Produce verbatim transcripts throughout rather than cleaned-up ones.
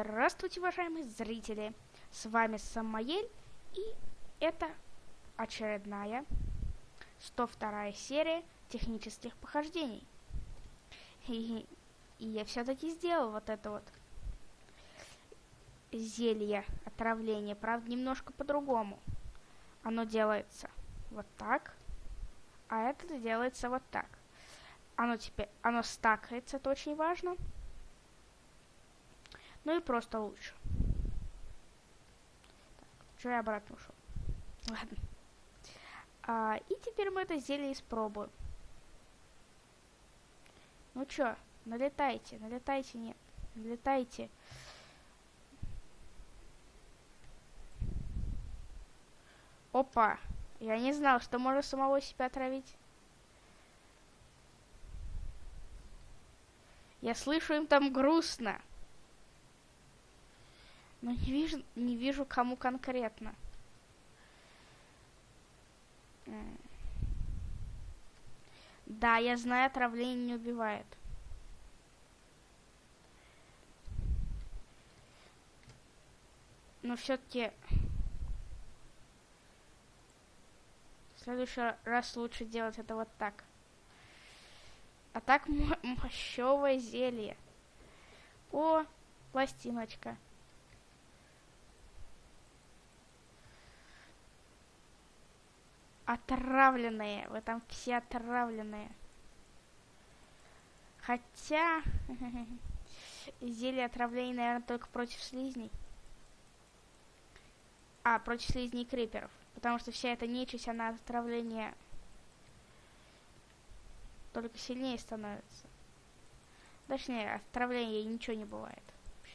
Здравствуйте, уважаемые зрители! С вами Самаэль, и это очередная сто вторая серия технических похождений. И, и я все-таки сделал вот это вот зелье отравления, правда, немножко по-другому. Оно делается вот так, а это делается вот так. Оно теперь, оно стакается, это очень важно. Ну и просто лучше. Так, что я обратно ушел? Ладно. А, и теперь мы это зелье испробуем. Ну чё, налетайте, налетайте, нет, налетайте. Опа, я не знал, что можно самого себя отравить. Я слышу, им там грустно. Но не вижу, не вижу, кому конкретно. Да, я знаю, отравление не убивает. Но все-таки в следующий раз лучше делать это вот так. А так мощевое зелье. О, пластиночка. Отравленные. Вы там все отравленные. Хотя зелье отравления, наверное, только против слизней. А, против слизней и криперов. Потому что вся эта нечисть, она от отравления только сильнее становится. Точнее, от отравления ничего не бывает вообще.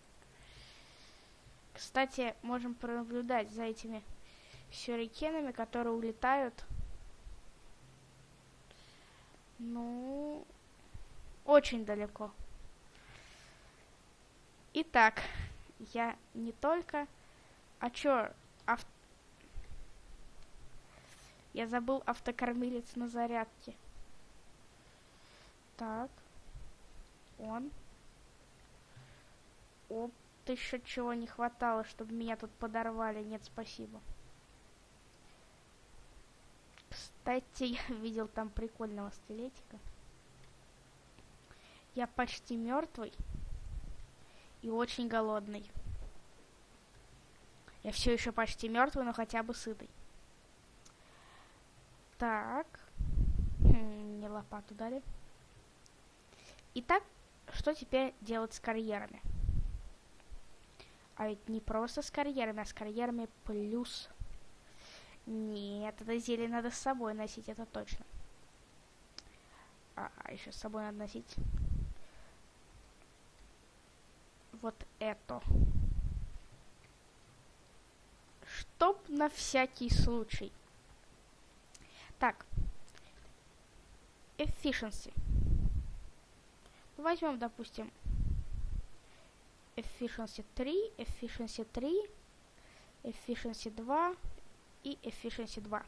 Кстати, можем пронаблюдать за этими сюрикенами, которые улетают. Ну, очень далеко. Итак, я не только... А чё? Ав... Я забыл автокормилец на зарядке. Так. Он. Оп, еще чего не хватало, чтобы меня тут подорвали. Нет, спасибо. Кстати, я видел там прикольного скелетика. Я почти мертвый и очень голодный. Я все еще почти мертвый, но хотя бы сытый. Так. Мне лопату дали. Итак, что теперь делать с карьерами? А ведь не просто с карьерами, а с карьерами плюс. Нет, это зелье надо с собой носить, это точно. А, а еще с собой надо носить вот это. Чтоб на всякий случай. Так. Efficiency. Возьмем, допустим, Efficiency три, Efficiency три, Efficiency два и Efficiency два.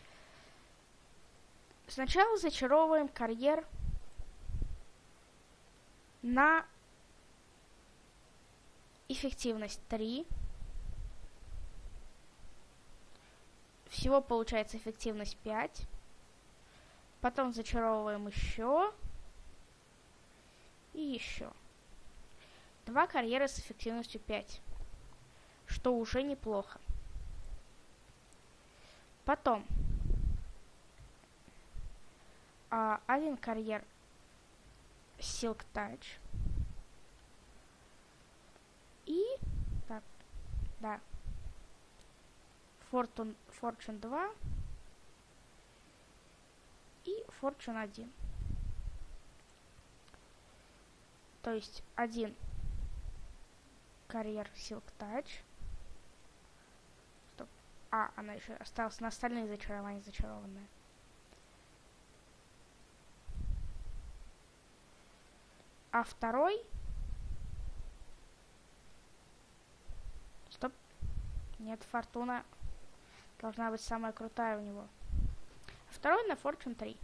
Сначала зачаровываем карьер на эффективность три. Всего получается эффективность пять. Потом зачаровываем еще. И еще. Два карьера с эффективностью пять. Что уже неплохо. Потом. А, один карьер Silk Touch. И. Так. Да. Fortune, Fortune два. И Fortune один. То есть один карьер Silk Touch. Стоп. А, она еще осталась на остальные зачарования зачарованная. А второй... Стоп. Нет, Фортуна должна быть самая крутая у него. А второй на Fortune три.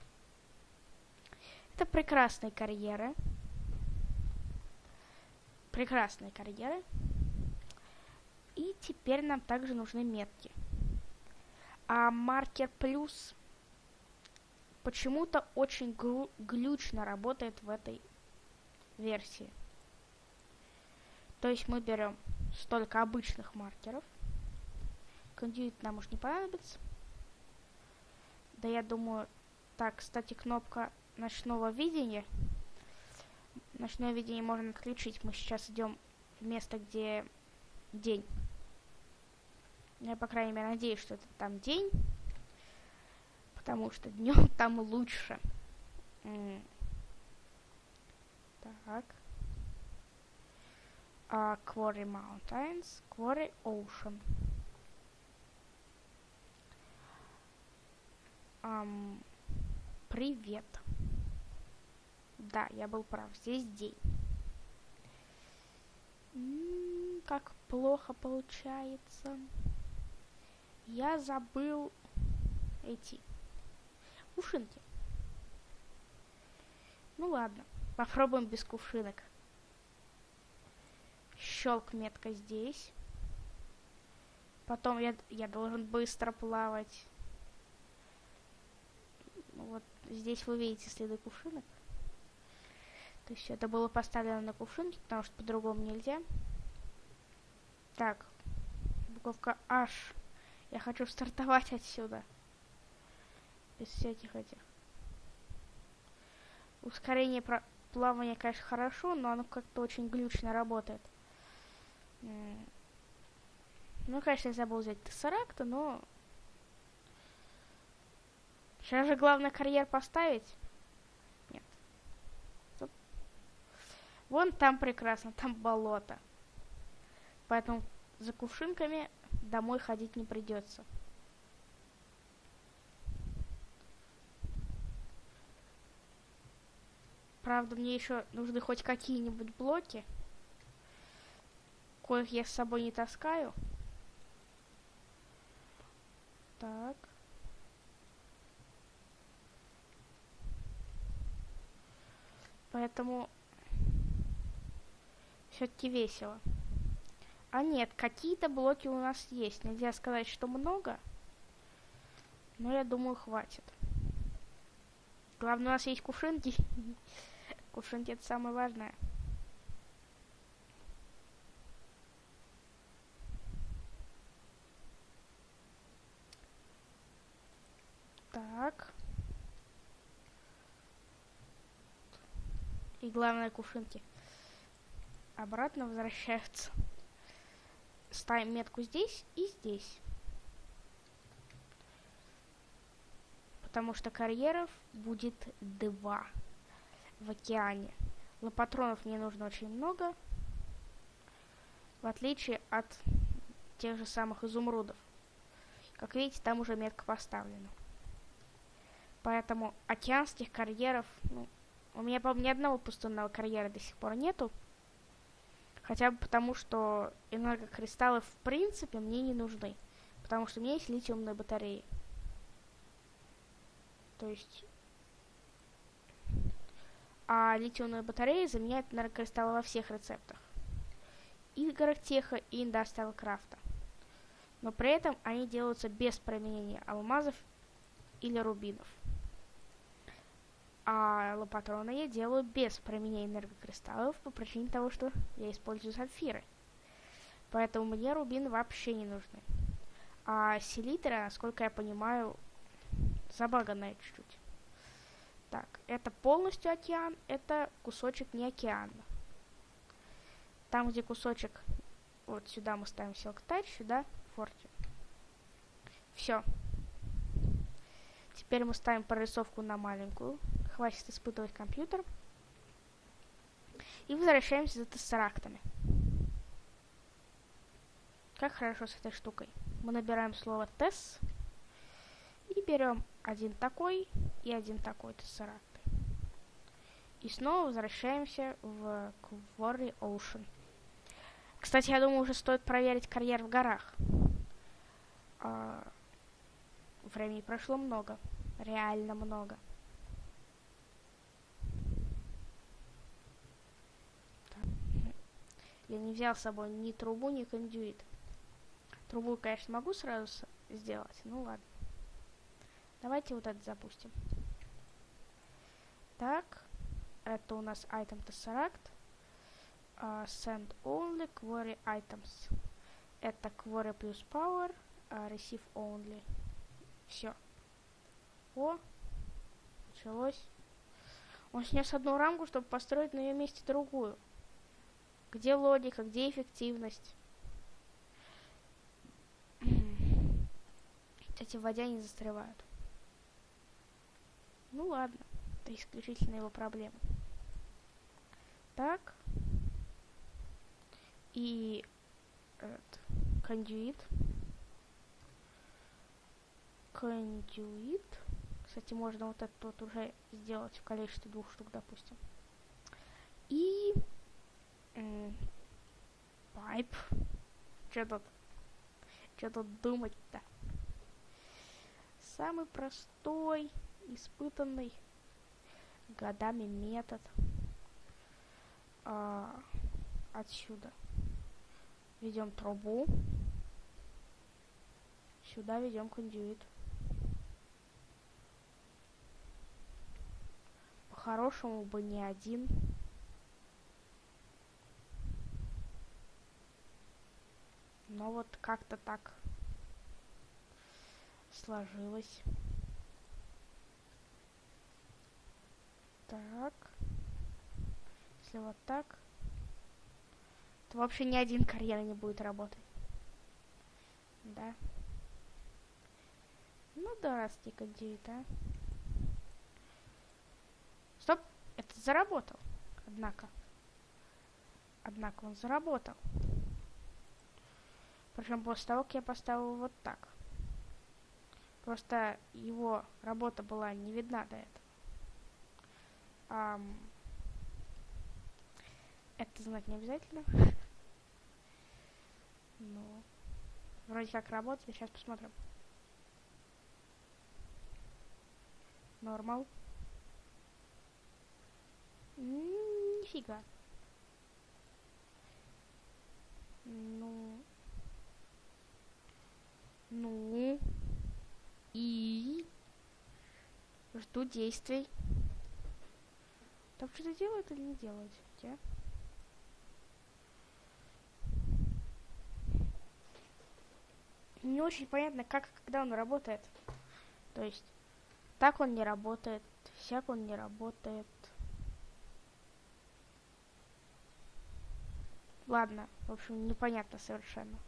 Это прекрасные карьеры. Прекрасные карьеры. И теперь нам также нужны метки. А маркер плюс почему-то очень глючно работает в этой версии. То есть мы берем столько обычных маркеров. Кондюит нам уж не понадобится. Да, я думаю... Так, кстати, кнопка ночного видения. Ночное видение можно отключить. Мы сейчас идем в место, где день. Я, по крайней мере, надеюсь, что это там день. Потому что днем там лучше. М так. Uh, Quarry Mountains, Quarry Ocean. Um, привет. Да, я был прав. Здесь день. М-м, как плохо получается. Я забыл эти кувшинки. Ну ладно, попробуем без кувшинок. Щелк метка здесь. Потом я, я должен быстро плавать. Вот здесь вы видите следы кувшинок. То есть это было поставлено на кувшинки, потому что по-другому нельзя. Так, буковка H. Я хочу стартовать отсюда. Без всяких этих. Ускорение плавания, конечно, хорошо, но оно как-то очень глючно работает. Ну, конечно, я забыл взять тессеракта, но... Сейчас же главное карьер поставить. Нет. Стоп. Вон там прекрасно, там болото. Поэтому за кувшинками домой ходить не придется. Правда, мне еще нужны хоть какие-нибудь блоки. Коих я с собой не таскаю. Так. Поэтому все-таки весело. А нет, какие-то блоки у нас есть. Нельзя сказать, что много. Но я думаю, хватит. Главное, у нас есть кувшинки. Кувшинки — это самое важное. Так. И главное, кувшинки обратно возвращаются. Ставим метку здесь и здесь. Потому что карьеров будет два в океане. Лопатронов мне нужно очень много. В отличие от тех же самых изумрудов. Как видите, там уже метка поставлена. Поэтому океанских карьеров... Ну, у меня, по-моему, ни одного пустынного карьера до сих пор нету. Хотя бы потому, что энергокристаллы в принципе мне не нужны. Потому что у меня есть литиумные батареи. То есть... А литиумные батареи заменяют энергокристаллы во всех рецептах. И Горохтеха, и Industrial Craft. Но при этом они делаются без применения алмазов или рубинов. А лопатроны я делаю без применения энергокристаллов по причине того, что я использую сапфиры. Поэтому мне рубины вообще не нужны. А селитры, насколько я понимаю, забаганная чуть-чуть. Так, это полностью океан, это кусочек не океана. Там, где кусочек... Вот сюда мы ставим Silk-Touch, сюда Fortune. Все. Теперь мы ставим прорисовку на маленькую. Хватит испытывать компьютер. И возвращаемся за тессерактами. Как хорошо с этой штукой. Мы набираем слово тесс. И берем один такой и один такой тессеракт. И снова возвращаемся в Quarry Ocean. Кстати, я думаю, уже стоит проверить карьер в горах. А, времени прошло много. Реально много. Так. Я не взял с собой ни трубу, ни кондюит. Трубу, конечно, могу сразу сделать. Ну ладно. Давайте вот это запустим. Так. Это у нас item Tesseract. Uh, send only query items. Это query плюс power. Uh, receive only. Все. О. Началось. Он снес одну рамку, чтобы построить на ее месте другую. Где логика, где эффективность? Эти в воде не застревают. Ну ладно, это исключительно его проблема. Так. И этот, кондюит. Кондюит. Кстати, можно вот этот вот уже сделать в количестве двух штук, допустим. И пайп. Что тут? Что тут думать-то? Самый простой, испытанный годами метод. А, отсюда ведем трубу. Сюда ведем кондюит. По-хорошему бы не один. Но вот как-то так сложилось. Так. Если вот так, то вообще ни один карьер не будет работать. Да. Ну да, расти кондюит, а. Стоп! Это заработал. Однако. Однако он заработал. Причем после того, как я поставил вот так. Просто его работа была не видна до этого. Ам... Это знать не обязательно. Ну, вроде как работает. Сейчас посмотрим. Нормал. Нифига. Ну... Ну... И... Жду действий. Так что-то делают или не делают? Те? Не очень понятно, как и когда он работает. То есть, так он не работает, всяк он не работает. Ладно, в общем, непонятно совершенно.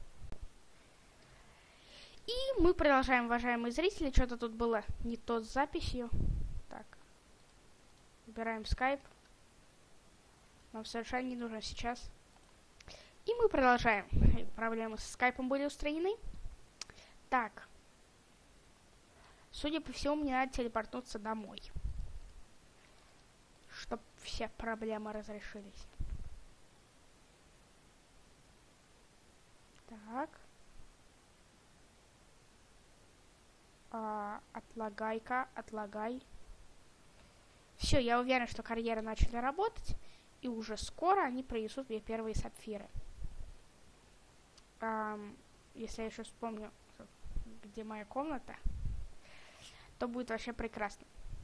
И мы продолжаем, уважаемые зрители. Что-то тут было не то с записью. Так. Выбираем Skype. Нам совершенно не нужно сейчас. И мы продолжаем. Проблемы с скайпом были устранены. Так. Судя по всему, мне надо телепортнуться домой. Чтоб все проблемы разрешились. Так. А, отлагай-ка, отлагай. Все, я уверен, что карьеры начали работать. И уже скоро они принесут мне первые сапфиры. Um, если я еще вспомню, где моя комната, то будет вообще прекрасно.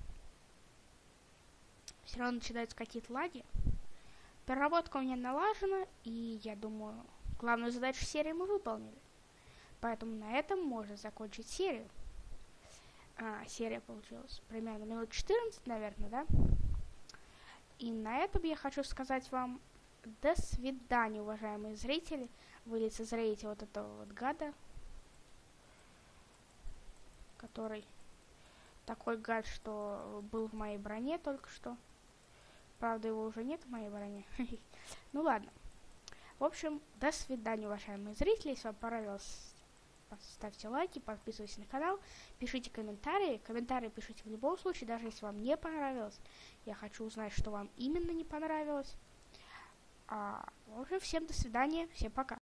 Все равно начинаются какие-то лаги. Переработка у меня налажена, и я думаю, главную задачу серии мы выполнили. Поэтому на этом можно закончить серию. А, серия получилась примерно минут четырнадцать, наверное, да? И на этом я хочу сказать вам до свидания, уважаемые зрители. Вы лицезреете вот этого вот гада, который такой гад, что был в моей броне только что. Правда, его уже нет в моей броне. Ну ладно. В общем, до свидания, уважаемые зрители. Если вам понравилось, ставьте лайки, подписывайтесь на канал, пишите комментарии. Комментарии пишите в любом случае, даже если вам не понравилось. Я хочу узнать, что вам именно не понравилось. А, в общем, всем до свидания, всем пока.